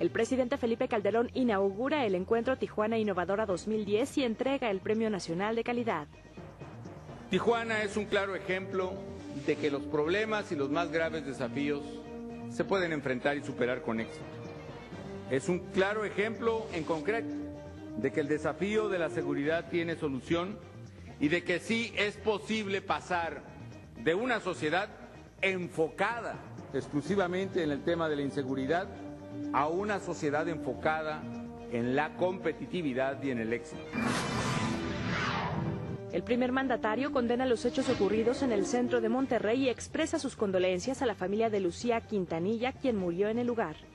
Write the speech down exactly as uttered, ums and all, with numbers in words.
El presidente Felipe Calderón inaugura el encuentro Tijuana Innovadora dos mil diez y entrega el Premio Nacional de Calidad. Tijuana es un claro ejemplo de que los problemas y los más graves desafíos se pueden enfrentar y superar con éxito. Es un claro ejemplo en concreto de que el desafío de la seguridad tiene solución y de que sí es posible pasar de una sociedad enfocada exclusivamente en el tema de la inseguridad a una sociedad enfocada en la competitividad y en el éxito. El primer mandatario condena los hechos ocurridos en el centro de Monterrey y expresa sus condolencias a la familia de Lucía Quintanilla, quien murió en el lugar.